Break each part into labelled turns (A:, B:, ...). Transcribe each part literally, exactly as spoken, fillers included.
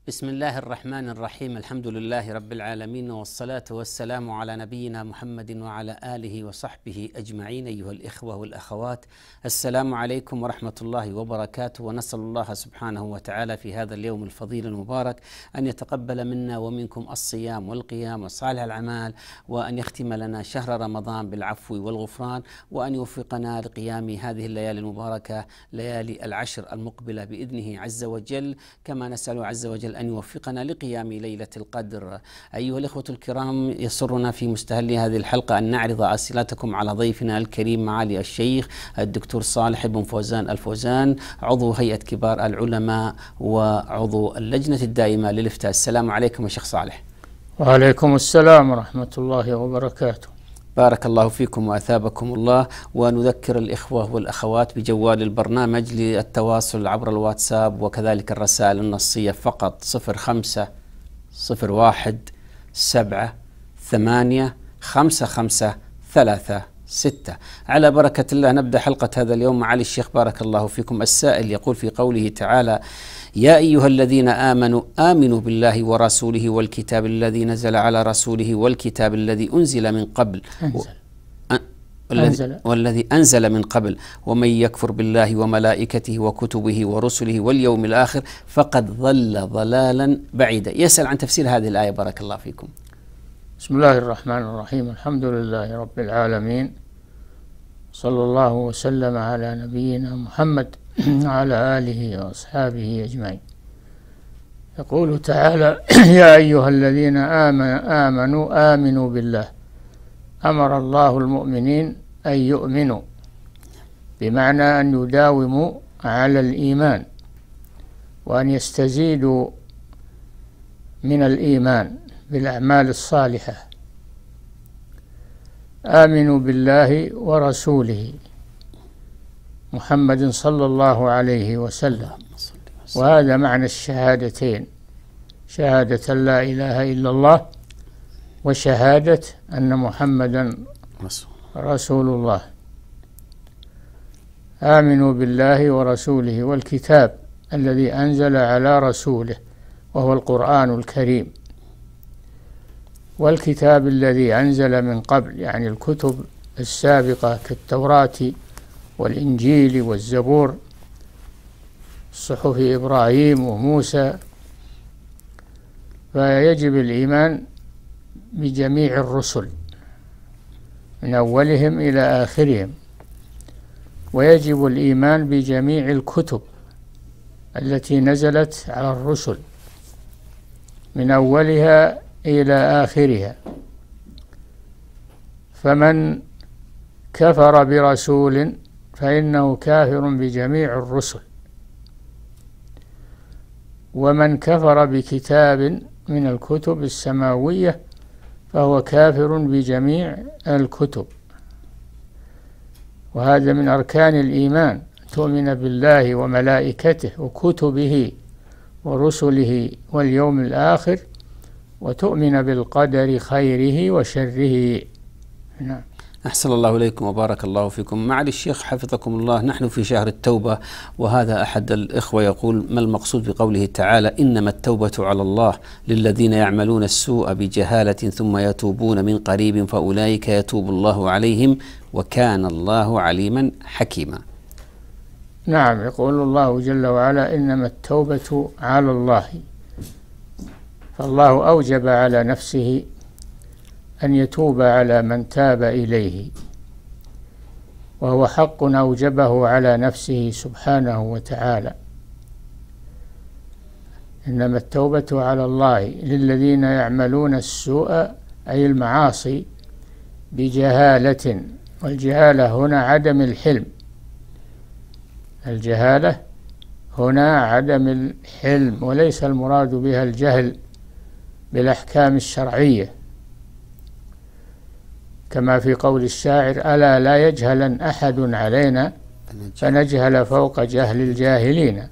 A: بسم الله الرحمن الرحيم. الحمد لله رب العالمين، والصلاة والسلام على نبينا محمد وعلى آله وصحبه أجمعين. أيها الإخوة والأخوات، السلام عليكم ورحمة الله وبركاته، ونسأل الله سبحانه وتعالى في هذا اليوم الفضيل المبارك أن يتقبل منا ومنكم الصيام والقيام وصالح الأعمال، وأن يختم لنا شهر رمضان بالعفو والغفران، وأن يوفقنا لقيام هذه الليالي المباركة، ليالي العشر المقبلة بإذنه عز وجل، كما نسأل عز وجل أن يوفقنا لقيام ليلة القدر. أيها الإخوة الكرام، يسرنا في مستهل هذه الحلقة أن نعرض أسئلتكم على ضيفنا الكريم معالي الشيخ الدكتور صالح بن فوزان الفوزان، عضو هيئة كبار العلماء وعضو اللجنة الدائمة للإفتاء. السلام عليكم يا شيخ صالح.
B: وعليكم السلام ورحمة الله وبركاته.
A: بارك الله فيكم وأثابكم الله. ونذكر الإخوة والأخوات بجوال البرنامج للتواصل عبر الواتساب وكذلك الرسائل النصية فقط: صفر خمسة صفر واحد سبعة ثمانية خمسة خمسة ثلاثة ستة. على بركة الله نبدأ حلقة هذا اليوم. معالي الشيخ بارك الله فيكم، السائل يقول في قوله تعالى: يا أيها الذين آمنوا آمنوا بالله ورسوله والكتاب الذي نزل على رسوله والكتاب الذي أنزل من قبل
B: أنزل.
A: أنزل. والذي أنزل من قبل ومن يكفر بالله وملائكته وكتبه ورسله واليوم الآخر فقد ضل ضلالا بعيدا. يسأل عن تفسير هذه الآية بارك الله فيكم.
B: بسم الله الرحمن الرحيم. الحمد لله رب العالمين، صلى الله وسلم على نبينا محمد وعلى آله وأصحابه أجمعين. يقول تعالى: يا أيها الذين آمنوا, آمنوا آمنوا بالله. أمر الله المؤمنين أن يؤمنوا، بمعنى أن يداوموا على الإيمان وأن يستزيدوا من الإيمان بالأعمال الصالحة. آمنوا بالله ورسوله محمد صلى الله عليه وسلم. وهذا معنى الشهادتين: شهادة لا إله إلا الله وشهادة أن محمدا رسول الله. آمنوا بالله ورسوله والكتاب الذي أنزل على رسوله وهو القرآن الكريم، والكتاب الذي أنزل من قبل، يعني الكتب السابقة كالتوراة والإنجيل والزبور، صحف إبراهيم وموسى. فيجب الإيمان بجميع الرسل من أولهم إلى آخرهم، ويجب الإيمان بجميع الكتب التي نزلت على الرسل من أولها إلى آخرها. فمن كفر برسول فإنه كافر بجميع الرسل، ومن كفر بكتاب من الكتب السماوية فهو كافر بجميع الكتب. وهذا من أركان الإيمان: تؤمن بالله وملائكته وكتبه ورسله واليوم الآخر، وتؤمن بالقدر خيره وشره. نعم.
A: أحسن الله إليكم وبارك الله فيكم. معالي الشيخ حفظكم الله، نحن في شهر التوبة، وهذا أحد الإخوة يقول: ما المقصود بقوله تعالى: إنما التوبة على الله للذين يعملون السوء بجهالة ثم يتوبون من قريب فأولئك يتوب الله عليهم وكان الله عليما حكيما.
B: نعم، يقول الله جل وعلا: إنما التوبة على الله. فالله أوجب على نفسه أن يتوب على من تاب إليه، وهو حق أوجبه على نفسه سبحانه وتعالى. إنما التوبة على الله للذين يعملون السوء، أي المعاصي، بجهالة. والجهالة هنا عدم الحلم. الجهالة هنا عدم الحلم، وليس المراد بها الجهل بالأحكام الشرعية، كما في قول الشاعر: ألا لا يجهلن أحد علينا فنجهل فوق جهل الجاهلين.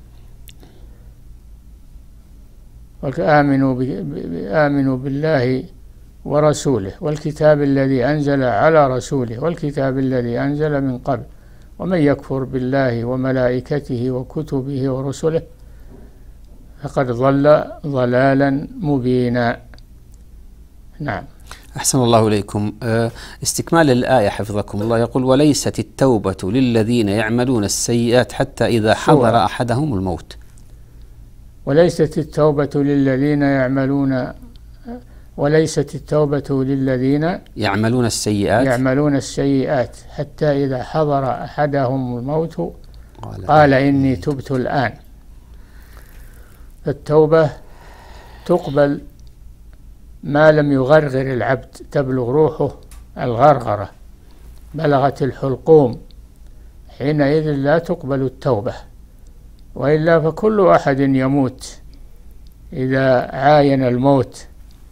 B: وآمنوا آمنوا بالله ورسوله والكتاب الذي أنزل على رسوله والكتاب الذي أنزل من قبل ومن يكفر بالله وملائكته وكتبه ورسله فقد ضل ضلالا مبينا. نعم.
A: أحسن الله إليكم. استكمال الآية حفظكم الله، يقول وليست التوبة للذين يعملون السيئات حتى إذا حضر أحدهم الموت.
B: وليست التوبة للذين يعملون وليست التوبة للذين
A: يعملون السيئات
B: يعملون السيئات حتى إذا حضر أحدهم الموت قال, قال إني تبت الآن. فالتوبة تقبل ما لم يغرغر العبد، تبلغ روحه الغرغرة، بلغت الحلقوم، حينئذ لا تقبل التوبة. وإلا فكل أحد يموت إذا عاين الموت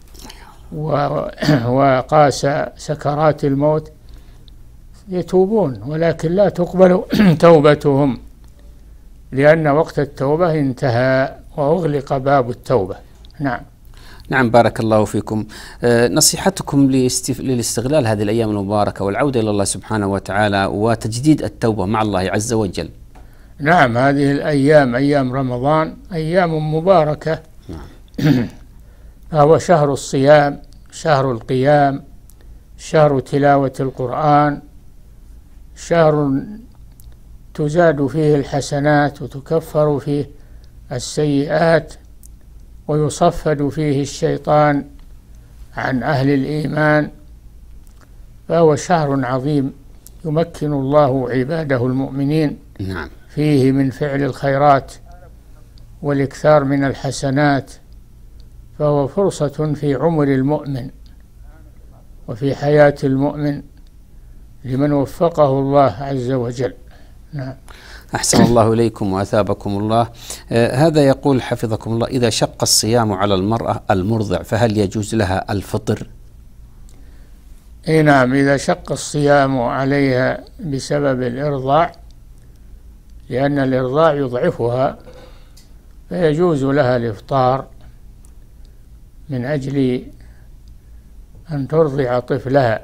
B: وقاس سكرات الموت يتوبون، ولكن لا تقبل توبتهم، لأن وقت التوبة انتهى وأغلق باب التوبة. نعم.
A: نعم، بارك الله فيكم. أه نصيحتكم للاستغلال هذه الأيام المباركة والعودة إلى الله سبحانه وتعالى وتجديد التوبة مع الله عز وجل.
B: نعم، هذه الأيام أيام رمضان أيام مباركة. نعم. فهو شهر الصيام، شهر القيام، شهر تلاوة القرآن، شهر تزاد فيه الحسنات وتكفر فيه السيئات ويصفد فيه الشيطان عن أهل الإيمان. فهو شهر عظيم يمكن الله عباده المؤمنين
A: نعم
B: فيه من فعل الخيرات والإكثار من الحسنات. فهو فرصة في عمر المؤمن وفي حياة المؤمن لمن وفقه الله عز وجل. نعم.
A: أحسن الله إليكم وأثابكم الله. آه هذا يقول حفظكم الله، إذا شق الصيام على المرأة المرضع فهل يجوز لها الفطر؟
B: إيه نعم، إذا شق الصيام عليها بسبب الإرضاع، لأن الإرضاع يضعفها، فيجوز لها الإفطار من أجل أن ترضع طفلها،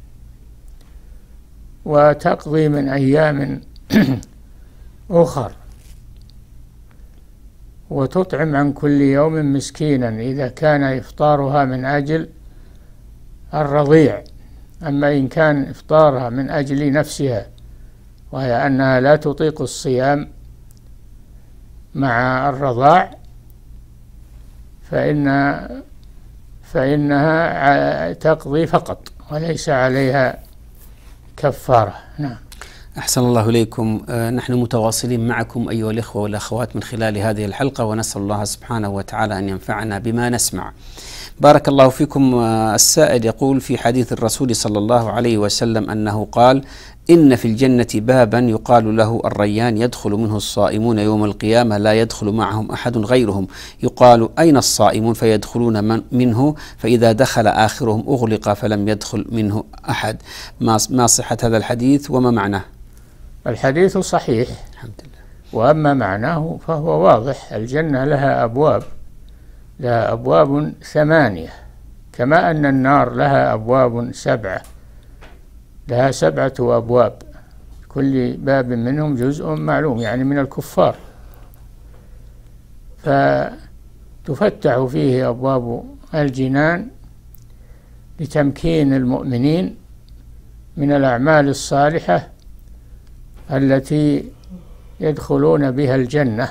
B: وتقضي من أيام أخر، وتطعم عن كل يوم مسكينا إذا كان إفطارها من أجل الرضيع. أما إن كان إفطارها من أجل نفسها، وهي أنها لا تطيق الصيام مع الرضاع، فإن فإنها تقضي فقط وليس عليها كفارة. نعم.
A: أحسن الله إليكم. آه نحن متواصلين معكم أيها الإخوة والأخوات من خلال هذه الحلقة، ونسأل الله سبحانه وتعالى أن ينفعنا بما نسمع. بارك الله فيكم. آه السائل يقول في حديث الرسول صلى الله عليه وسلم أنه قال: إن في الجنة بابا يقال له الريان يدخل منه الصائمون يوم القيامة لا يدخل معهم أحد غيرهم، يقال أين الصائمون؟ فيدخلون من منه، فإذا دخل آخرهم أغلق فلم يدخل منه أحد. ما صحة هذا الحديث وما معناه؟
B: الحديث صحيح
A: الحمد لله.
B: وأما معناه فهو واضح. الجنة لها أبواب، لها أبواب ثمانية، كما أن النار لها أبواب سبعة، لها سبعة أبواب، كل باب منهم جزء معلوم، يعني من الكفار، فتفتح فيه أبواب الجنان لتمكين المؤمنين من الأعمال الصالحة التي يدخلون بها الجنة،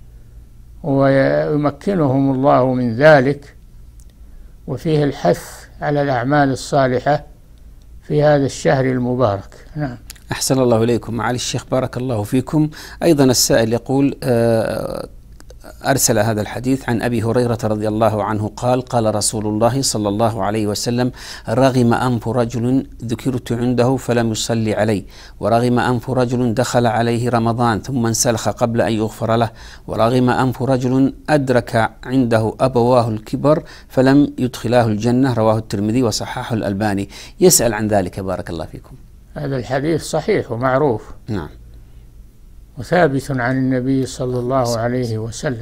B: ويمكنهم الله من ذلك. وفيه الحث على الأعمال الصالحة في هذا الشهر المبارك. نعم.
A: أحسن الله إليكم. معالي الشيخ بارك الله فيكم. أيضا السائل يقول آه أرسل هذا الحديث عن أبي هريرة رضي الله عنه قال: قال رسول الله صلى الله عليه وسلم: رغم أنف رجل ذكرت عنده فلم يصلي علي، ورغم أنف رجل دخل عليه رمضان ثم انسلخ قبل أن يغفر له، ورغم أنف رجل أدرك عنده أبواه الكبر فلم يدخلاه الجنة. رواه الترمذي وصححه الألباني. يسأل عن ذلك بارك الله فيكم.
B: هذا الحديث صحيح ومعروف.
A: نعم.
B: وثابت عن النبي صلى الله عليه وسلم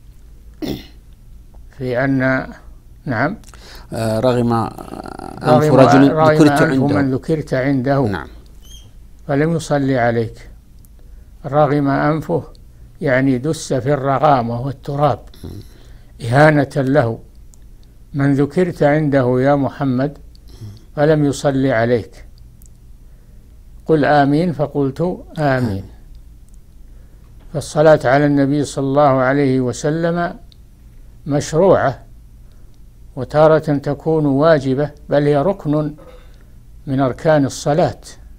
B: في أن نعم
A: آه رغم أنف رجل ذكرت عنده
B: من ذكرت عنده
A: نعم
B: فلم يصلي عليك. رغم أنفه يعني دس في الرغام وهو التراب إهانة له. من ذكرت عنده يا محمد فلم يصلي عليك قل آمين فقلت آمين. فالصلاة على النبي صلى الله عليه وسلم مشروعة، وتارة تكون واجبة، بل هي ركن من أركان الصلاة.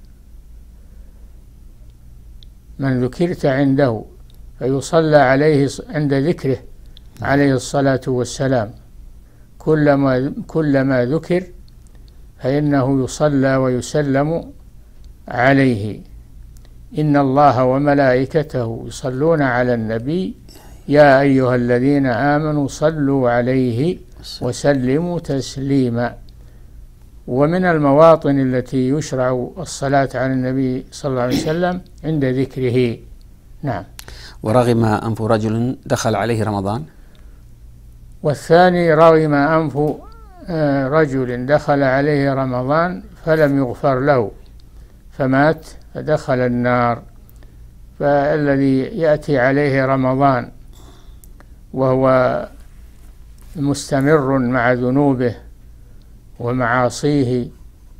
B: من ذكرت عنده فيصلى عليه عند ذكره عليه الصلاة والسلام. كلما كلما ذكر فإنه يصلى ويسلم عليه. إن الله وملائكته يصلون على النبي يا أيها الذين آمنوا صلوا عليه وسلموا تسليما. ومن المواطن التي يشرع الصلاة على النبي صلى الله عليه وسلم عند ذكره. نعم.
A: ورغم أنف رجل دخل عليه رمضان.
B: والثاني رغم أنف رجل دخل عليه رمضان فلم يغفر له فمات فدخل النار. فالذي يأتي عليه رمضان وهو مستمر مع ذنوبه ومعاصيه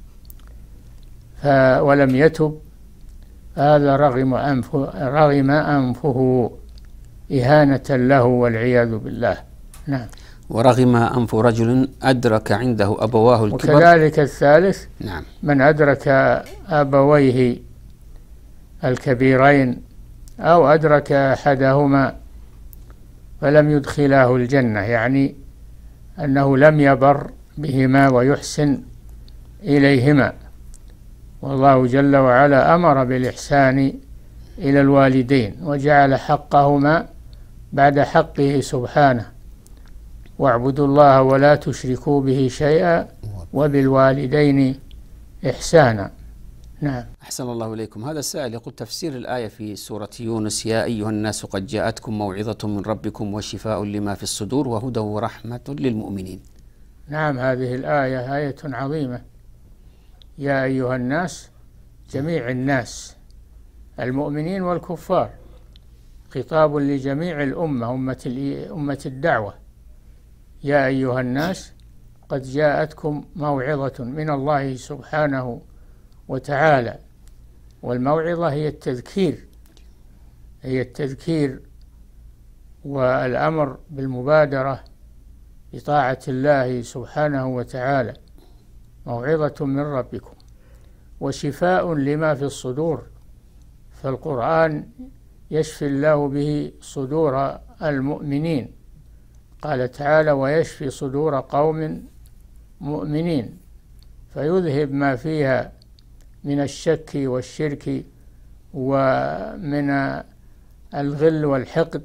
B: ولم يتب، هذا رغم أنفه, رغم أنفه إهانة له والعياذ بالله. نعم.
A: ورغم أنف رجل أدرك عنده أبواه الكبر.
B: وكذلك الثالث
A: نعم.
B: من أدرك أبويه الكبيرين أو أدرك أحدهما فلم يدخلاه الجنة، يعني أنه لم يبر بهما ويحسن إليهما. والله جل وعلا أمر بالإحسان إلى الوالدين وجعل حقهما بعد حقه سبحانه: واعبدوا الله ولا تشركوا به شيئا وبالوالدين إحسانا. نعم.
A: أحسن الله إليكم. هذا السائل يقول: تفسير الآية في سورة يونس: يا أيها الناس قد جاءتكم موعظة من ربكم وشفاء لما في الصدور وهدى ورحمة للمؤمنين.
B: نعم، هذه الآية آية عظيمة. يا أيها الناس، جميع الناس المؤمنين والكفار، خطاب لجميع الأمة، أمة أمة الدعوة. يا أيها الناس قد جاءتكم موعظة من الله سبحانه وتعالى. والموعظة هي التذكير، هي التذكير والأمر بالمبادرة بطاعة الله سبحانه وتعالى. موعظة من ربكم وشفاء لما في الصدور، فالقرآن يشفي الله به صدور المؤمنين. قال تعالى: ويشفي صدور قوم مؤمنين، فيذهب ما فيها من الشك والشرك ومن الغل والحقد.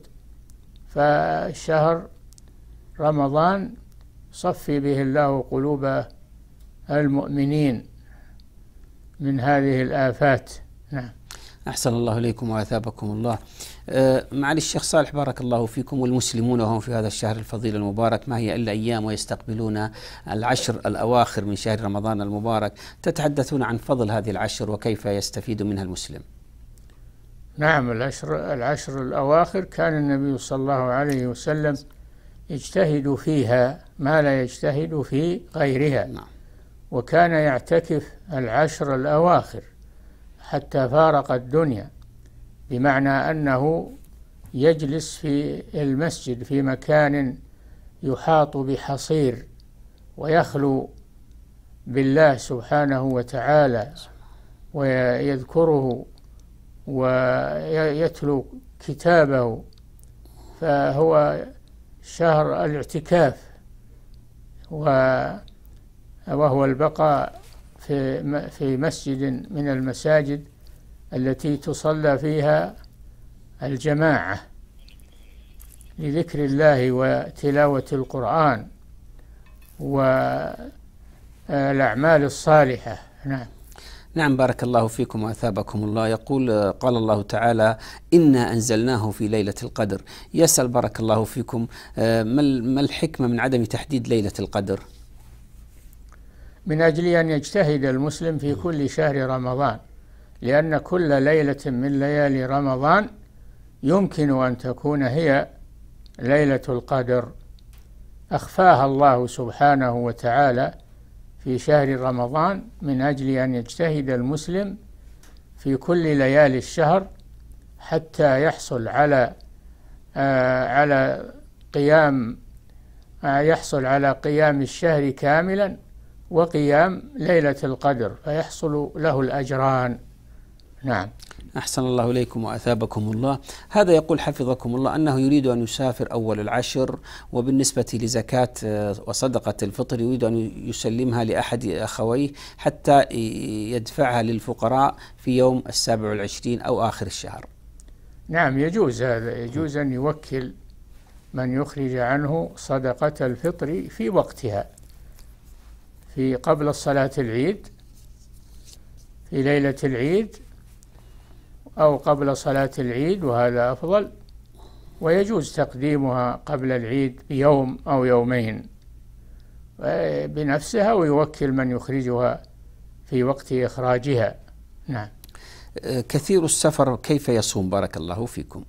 B: فشهر رمضان صفي به الله قلوب المؤمنين من هذه الآفات. نعم.
A: أحسن الله إليكم وأثابكم الله. أه معالي الشيخ صالح بارك الله فيكم، والمسلمون وهم في هذا الشهر الفضيل المبارك ما هي إلا أيام ويستقبلون العشر الأواخر من شهر رمضان المبارك، تتحدثون عن فضل هذه العشر وكيف يستفيد منها المسلم.
B: نعم، العشر, العشر الأواخر كان النبي صلى الله عليه وسلم يجتهد فيها ما لا يجتهد في غيرها.
A: نعم.
B: وكان يعتكف العشر الأواخر حتى فارق الدنيا، بمعنى أنه يجلس في المسجد في مكان يحاط بحصير ويخلو بالله سبحانه وتعالى ويذكره ويتلو كتابه. فهو شهر الاعتكاف، وهو البقاء في في مسجد من المساجد التي تصلى فيها الجماعة لذكر الله وتلاوة القرآن والأعمال الصالحة. نعم.
A: نعم، بارك الله فيكم وأثابكم الله. يقول: قال الله تعالى: إنا أنزلناه في ليلة القدر. يسأل بارك الله فيكم: ما الحكمة من عدم تحديد ليلة القدر؟
B: من أجل أن يجتهد المسلم في كل شهر رمضان، لأن كل ليلة من ليالي رمضان يمكن أن تكون هي ليلة القدر، أخفاها الله سبحانه وتعالى في شهر رمضان من أجل أن يجتهد المسلم في كل ليالي الشهر حتى يحصل على آه على قيام آه يحصل على قيام الشهر كاملا وقيام ليلة القدر، فيحصل له الأجران. نعم.
A: أحسن الله إليكم وأثابكم الله. هذا يقول حفظكم الله أنه يريد أن يسافر أول العشر، وبالنسبة لزكاة وصدقة الفطر يريد أن يسلمها لأحد أخويه حتى يدفعها للفقراء في يوم السابع والعشرين أو آخر الشهر.
B: نعم، يجوز هذا، يجوز أن يوكل من يخرج عنه صدقة الفطر في وقتها، في قبل صلاة العيد، في ليلة العيد أو قبل صلاة العيد، وهذا أفضل، ويجوز تقديمها قبل العيد بيوم أو يومين بنفسها، ويوكل من يخرجها في وقت إخراجها. نعم.
A: كثير السفر كيف يصوم بارك الله فيكم؟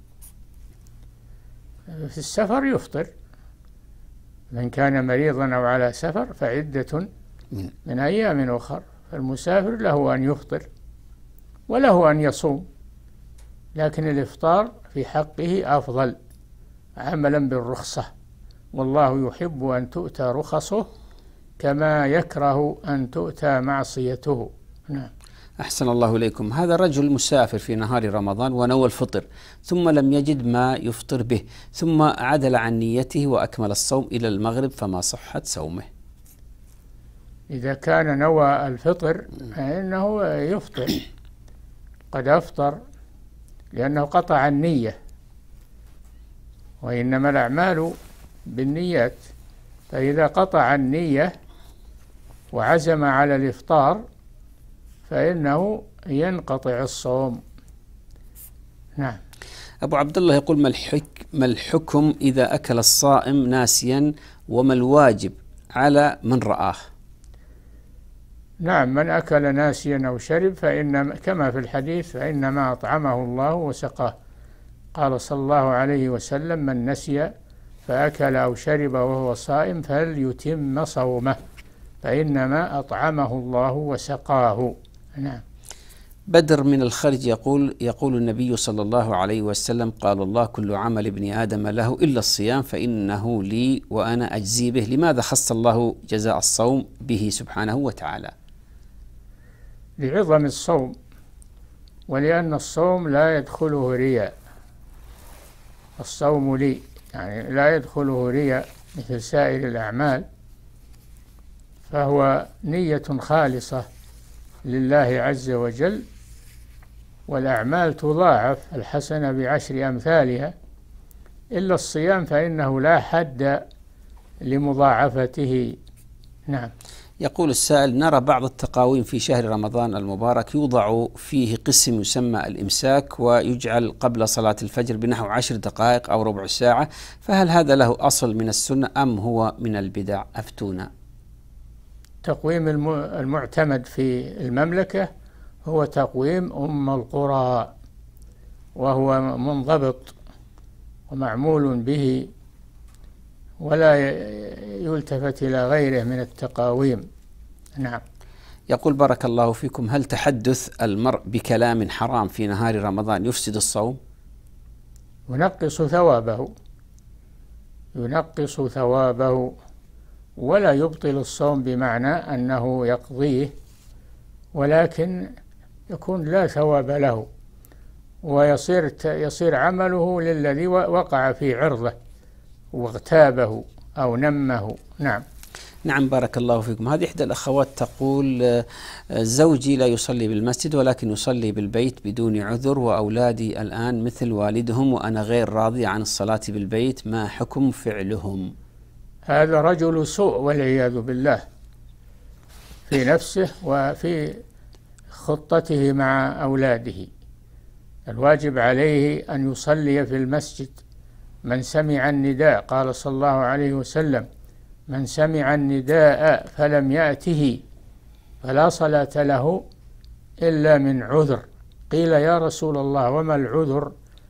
B: في السفر يفطر، من كان مريضا أو على سفر فعدة من, من أيام أخر، فالمسافر له أن يفطر وله أن يصوم، لكن الإفطار في حقه أفضل عملا بالرخصة، والله يحب أن تؤتى رخصه كما يكره أن تؤتى معصيته. نعم.
A: أحسن الله إليكم. هذا رجل مسافر في نهار رمضان ونوى الفطر ثم لم يجد ما يفطر به، ثم عدل عن نيته وأكمل الصوم إلى المغرب، فما صحة صومه؟
B: إذا كان نوى الفطر فإنه يفطر، قد أفطر لأنه قطع النية، وإنما الأعمال بالنيات، فإذا قطع النية وعزم على الإفطار فإنه ينقطع الصوم. نعم.
A: أبو عبد الله يقول: ما الحك ما الحكم إذا أكل الصائم ناسيا، وما الواجب على من رآه؟
B: نعم، من أكل ناسيا أو شرب فإن كما في الحديث فإنما أطعمه الله وسقاه، قال صلى الله عليه وسلم: من نسي فأكل أو شرب وهو صائم فليتم صومه فإنما أطعمه الله وسقاه. نعم.
A: بدر من الخرج يقول يقول النبي صلى الله عليه وسلم: قال الله: كل عمل ابن آدم له إلا الصيام فإنه لي وأنا أجزي به. لماذا خص الله جزاء الصوم به سبحانه وتعالى؟
B: لعظم الصوم، ولأن الصوم لا يدخله رياء. الصوم لي يعني لا يدخله رياء مثل سائر الأعمال، فهو نية خالصة لله عز وجل، والأعمال تضاعف الحسنة بعشر أمثالها، إلا الصيام فإنه لا حد لمضاعفته. نعم.
A: يقول السائل: نرى بعض التقاويم في شهر رمضان المبارك يوضع فيه قسم يسمى الإمساك، ويجعل قبل صلاة الفجر بنحو عشر دقائق أو ربع ساعة، فهل هذا له أصل من السنة أم هو من البدع؟ أفتونا.
B: تقويم المعتمد في المملكة هو تقويم أم القرى، وهو منضبط ومعمول به، ولا يلتفت إلى غيره من التقاويم. نعم.
A: يقول: بارك الله فيكم، هل تحدث المرء بكلام حرام في نهار رمضان يفسد الصوم؟
B: ينقص ثوابه ينقص ثوابه ولا يبطل الصوم بمعنى أنه يقضيه، ولكن يكون لا ثواب له، ويصير يصير عمله للذي وقع في عرضه واغتابه أو نمه. نعم.
A: نعم، بارك الله فيكم. هذه إحدى الأخوات تقول: زوجي لا يصلي بالمسجد ولكن يصلي بالبيت بدون عذر، وأولادي الآن مثل والدهم وأنا غير راضي عن الصلاة بالبيت، ما حكم فعلهم؟
B: هذا رجل سوء والعياذ بالله في نفسه وفي خطته مع أولاده. الواجب عليه أن يصلي في المسجد. من سمع النداء، قال صلى الله عليه وسلم: من سمع النداء فلم يأته فلا صلاة له إلا من عذر. قيل: يا رسول الله وما العذر؟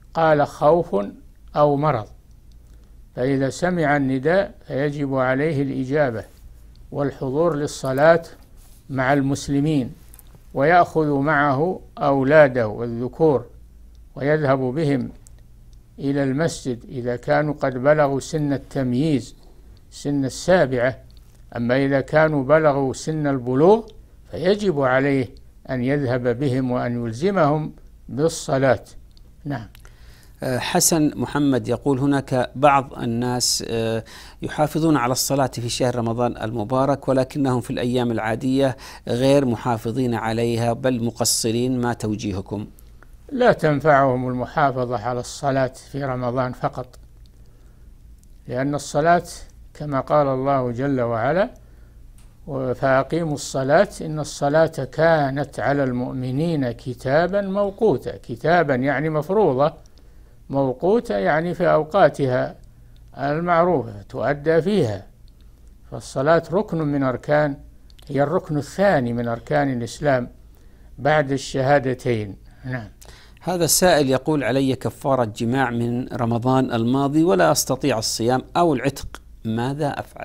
B: قال خوف أو مرض، فإذا سمع النداء فيجب عليه الإجابة والحضور للصلاة مع المسلمين، ويأخذ معه أولاده الذكور ويذهب بهم إلى المسجد إذا كانوا قد بلغوا سن التمييز، سن السابعة. أما إذا كانوا بلغوا سن البلوغ فيجب عليه أن يذهب بهم وأن يلزمهم بالصلاة. نعم.
A: حسن محمد يقول: هناك بعض الناس يحافظون على الصلاة في شهر رمضان المبارك، ولكنهم في الأيام العادية غير محافظين عليها بل مقصرين، ما توجيهكم؟
B: لا تنفعهم المحافظة على الصلاة في رمضان فقط، لأن الصلاة كما قال الله جل وعلا: فأقيموا الصلاة إن الصلاة كانت على المؤمنين كتابا موقوتا. كتابا يعني مفروضة، موقوتة يعني في أوقاتها المعروفة تؤدى فيها. فالصلاة ركن من أركان، هي الركن الثاني من أركان الإسلام بعد الشهادتين. نعم.
A: هذا السائل يقول: علي كفارة جماع من رمضان الماضي ولا أستطيع الصيام أو العتق، ماذا أفعل؟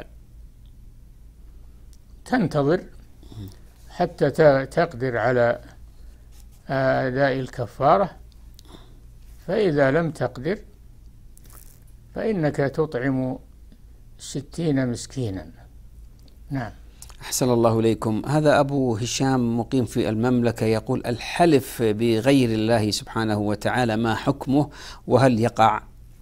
B: تنتظر حتى تقدر على أداء الكفارة، فإذا لم تقدر فإنك تطعم ستين مسكينا. نعم.
A: أحسن الله إليكم. هذا أبو هشام مقيم في المملكة يقول: الحلف بغير الله سبحانه وتعالى ما حكمه وهل يقع؟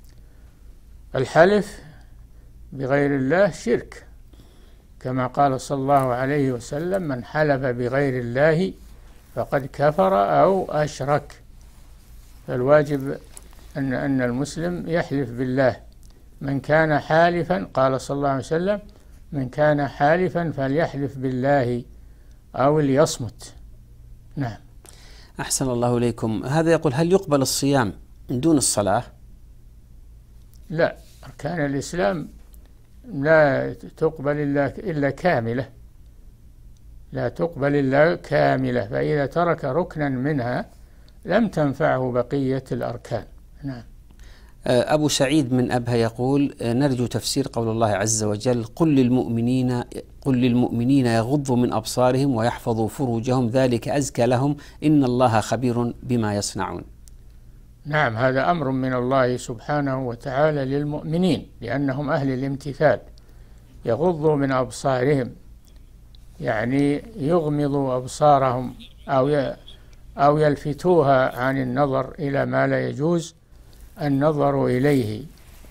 B: الحلف بغير الله شرك، كما قال صلى الله عليه وسلم: من حلف بغير الله فقد كفر أو أشرك. فالواجب أن أن المسلم يحلف بالله. من كان حالفا، قال صلى الله عليه وسلم: من كان حالفا فليحلف بالله أو ليصمت. نعم.
A: أحسن الله إليكم. هذا يقول: هل يقبل الصيام من دون الصلاة؟
B: لا، أركان الإسلام لا تقبل إلا إلا كاملة، لا تقبل إلا كاملة، فإذا ترك ركنا منها لم تنفعه بقية الأركان. نعم.
A: أبو سعيد من أبها يقول: نرجو تفسير قول الله عز وجل: قل للمؤمنين قل للمؤمنين يغضوا من أبصارهم ويحفظوا فروجهم ذلك أزكى لهم إن الله خبير بما يصنعون.
B: نعم، هذا أمر من الله سبحانه وتعالى للمؤمنين لأنهم أهل الامتثال. يغضوا من أبصارهم يعني يغمضوا أبصارهم أو أو يلفتوها عن النظر إلى ما لا يجوز النظر إليه.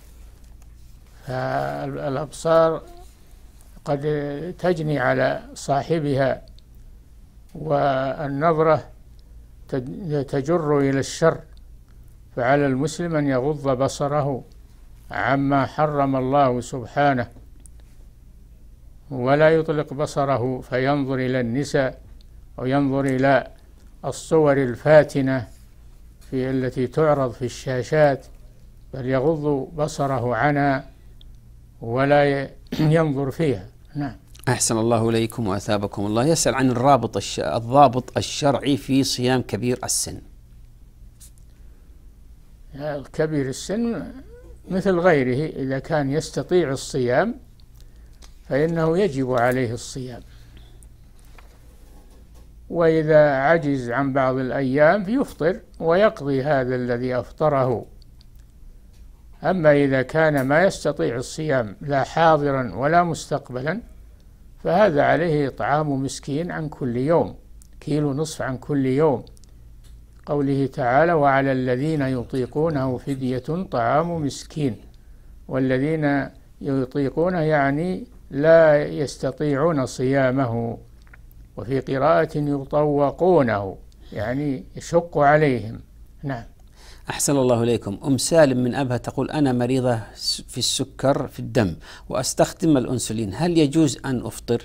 B: فالأبصار قد تجني على صاحبها، والنظرة تجر إلى الشر، فعلى المسلم أن يغض بصره عما حرم الله سبحانه، ولا يطلق بصره فينظر إلى النساء أو ينظر إلى الصور الفاتنة في التي تعرض في الشاشات، بل يغض بصره عنها ولا ينظر فيها. نعم.
A: أحسن الله إليكم وأثابكم الله. يسأل عن الرابط الش... الضابط الشرعي في صيام كبير السن.
B: كبير السن مثل غيره إذا كان يستطيع الصيام فإنه يجب عليه الصيام، وإذا عجز عن بعض الأيام فيفطر ويقضي هذا الذي أفطره. أما إذا كان ما يستطيع الصيام لا حاضرا ولا مستقبلا فهذا عليه إطعام مسكين عن كل يوم، كيلو نصف عن كل يوم، قوله تعالى: وعلى الذين يطيقونه فدية طعام مسكين. والذين يطيقونه يعني لا يستطيعون صيامه، وفي قراءة يطوقونه يعني يشق عليهم. نعم.
A: أحسن الله إليكم. أم سالم من أبها تقول: أنا مريضة في السكر في الدم وأستخدم الأنسولين، هل يجوز أن أفطر؟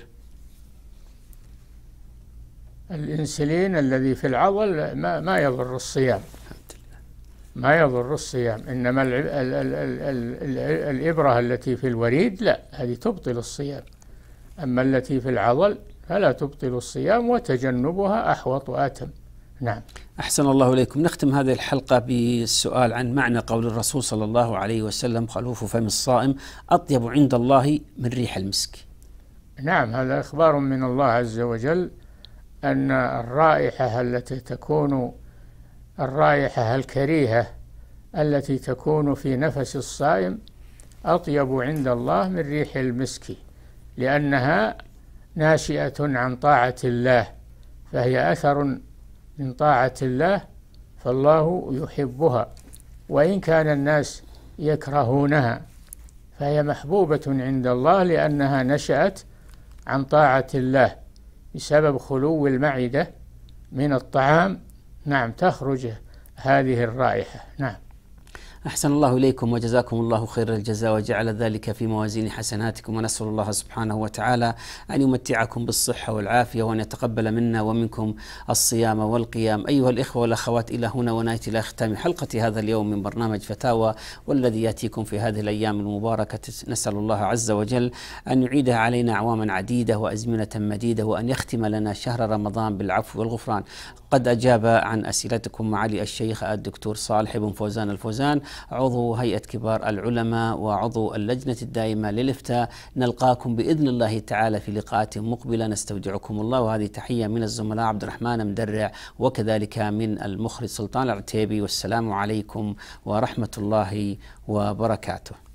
B: الإنسولين الذي في العضل ما, ما يضر الصيام، ما يضر الصيام، إنما ال ال ال ال ال الإبرة التي في الوريد لا، هذه تبطل الصيام. أما التي في العضل فلا تبطل الصيام، وتجنبها أحوط وأتم. نعم.
A: أحسن الله إليكم. نختم هذه الحلقة بالسؤال عن معنى قول الرسول صلى الله عليه وسلم: خلوف فم الصائم أطيب عند الله من ريح المسك.
B: نعم، هذا إخبار من الله عز وجل أن الرائحة التي تكون الرائحة الكريهة التي تكون في نفس الصائم أطيب عند الله من ريح المسك، لأنها ناشئة عن طاعة الله، فهي أثر من طاعة الله، فالله يحبها، وإن كان الناس يكرهونها فهي محبوبة عند الله لأنها نشأت عن طاعة الله بسبب خلو المعدة من الطعام. نعم، تخرج هذه الرائحة. نعم.
A: أحسن الله إليكم وجزاكم الله خير الجزاء وجعل ذلك في موازين حسناتكم، ونسأل الله سبحانه وتعالى أن يمتعكم بالصحة والعافية وأن يتقبل منا ومنكم الصيام والقيام. أيها الإخوة والأخوات، إلى هنا ونأتي إلى ختام حلقة هذا اليوم من برنامج فتاوى، والذي يأتيكم في هذه الأيام المباركة. نسأل الله عز وجل أن يعيدها علينا أعواما عديدة وأزمنة مديدة، وأن يختم لنا شهر رمضان بالعفو والغفران. قد أجاب عن أسئلتكم معالي الشيخ الدكتور صالح بن فوزان الفوزان، عضو هيئة كبار العلماء وعضو اللجنة الدائمة للإفتاء. نلقاكم بإذن الله تعالى في لقاءات مقبلة. نستودعكم الله، وهذه تحية من الزملاء عبد الرحمن مدرع وكذلك من المخرج سلطان العتيبي، والسلام عليكم ورحمة الله وبركاته.